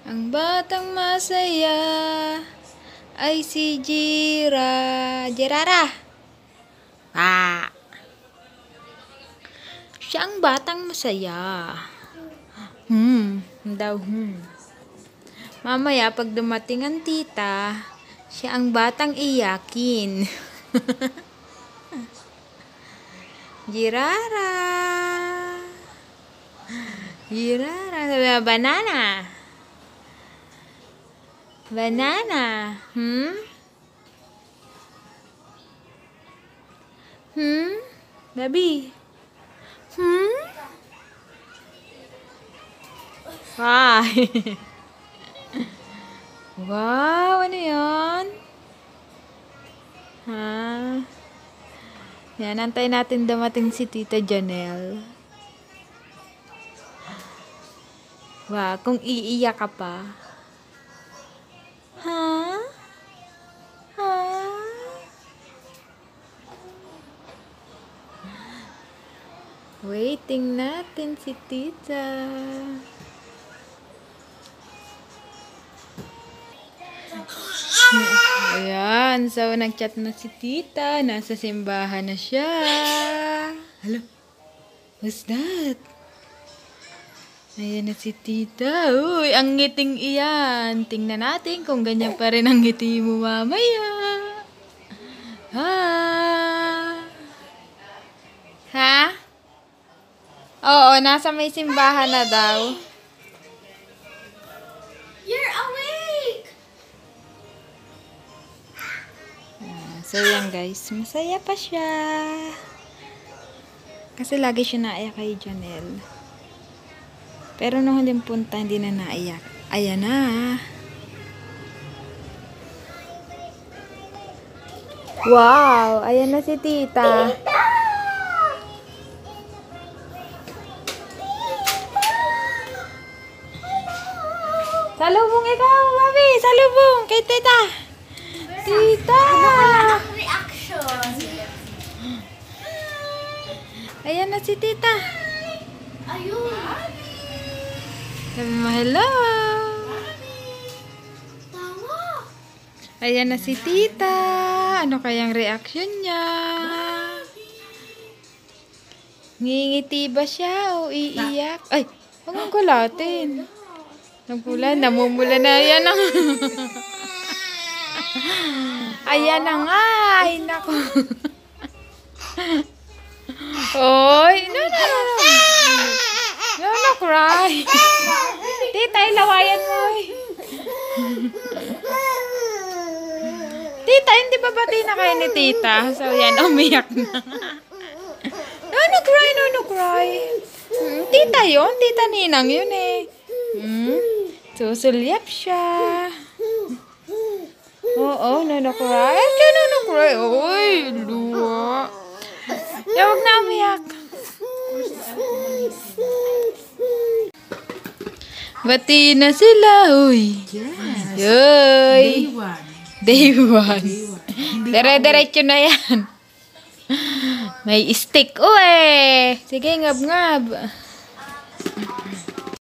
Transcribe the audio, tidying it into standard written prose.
Ang batang masaya ay si Jirara. Ah. Siya ang batang masaya. Daw. Mamaya pag dumating ang tita, siya ang batang iyakin. Jirara. Jirara. Banana. Banana. Baby. Why? Wow, ano yan? Yan, antay natin dumating si Tita Janelle. Wow, kung iiyak ka pa. Waiting natin si Tita. Ayan, so nag-chat na si Tita. Nasa simbahan na siya. Hello? What's that? Ayan na si Tita. Uy, ang ngiting iyan. Tingnan natin kung ganyan pa rin ang ngiti mo mamaya. Ha? Oo, nasa may simbahan na daw. You're awake! So yan guys, masaya pa siya. Kasi lagi siya naiyak kay Janelle. Pero nung huling punta, hindi na naiyak. Ayan na. Wow! Ayan na si Tita. Salubong ikaw, Mami! Salubong kay Tita! Tita! Reaction! Ayan na si Tita. Ayun! Sabi mo, hello! Tawa! Ayan na si Tita. Ano kayang reaction niya? Ngingiti ba siya o iiyak? Ay, huwag mong kulatin. Nagpula, namumula na. Ayan na. Ayan na nga. Ay, naku. Oy, no. No, cry. Tita, ilawayan mo. Tita, hindi ba bati na kayo ni Tita? So, yan, umiyak na. No, cry. Tita yun. Tita Ninang yun eh. Susulyap siya. Oo, no, cry. No, cry. Uy, luwa. Huwag na umiyak. Bati na sila. Uy. Yoy. Day one. Dire-diretso na yan. May stick. Uy. Sige, ngab-ngab.